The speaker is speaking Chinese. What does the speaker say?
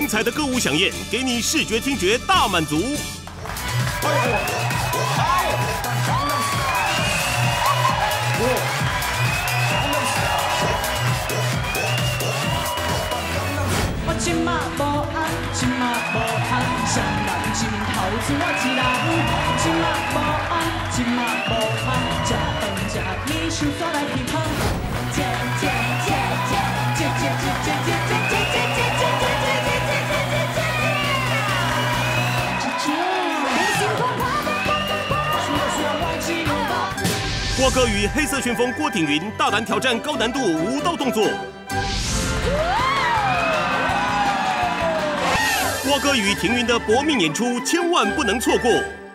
彩的歌舞飨宴，给你视觉听觉大满足。 我今嘛无红，今嘛无红，谁人一面头出我一人。今嘛无红，今嘛无红，吃饭吃米想煞来去捧。切切切切切切切切切切切切切切切郭哥与黑色旋风郭挺云大胆挑战高难度舞蹈动作。郭哥与挺云的搏命演出，千万不能错过。